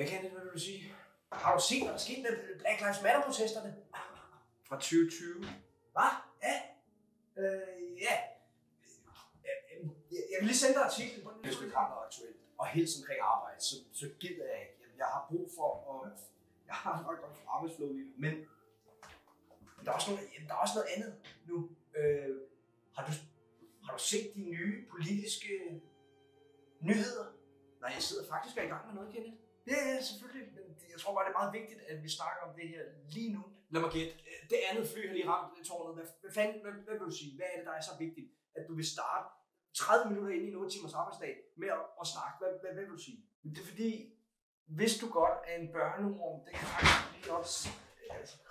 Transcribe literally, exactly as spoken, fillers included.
Jeg kan det, hvad vil du sige? Har du set, hvad der skete med Black Lives Matter-protesterne? Fra tyve tyve. Hvad? Ja. Øh, ja. Jeg vil lige sende dig artiklen på den. Hvis det er aktuelt, og helst omkring arbejde, så, så gider jeg ikke. Jeg har brug for at... Jeg har nok godt for arbejdsflow lige nu, men der er også noget, der er også noget andet nu. Øh, har, du, har du set de nye politiske nyheder? Nej, jeg sidder faktisk og er i gang med noget, Kenneth. Ja, ja, selvfølgelig. Men jeg tror bare, det er meget vigtigt, at vi snakker om det her lige nu. Lad mig gætte. Det andet fly har lige ramt tårnet. Hvad, hvad, fanden, hvad, hvad vil du sige? Hvad er det, der er så vigtigt, at du vil starte tredive minutter inde i en otte timers arbejdsdag med at, at snakke? Hvad, hvad, hvad vil du sige? Det er fordi, hvis du godt er en børneorm, det kan faktisk blive også... Altså,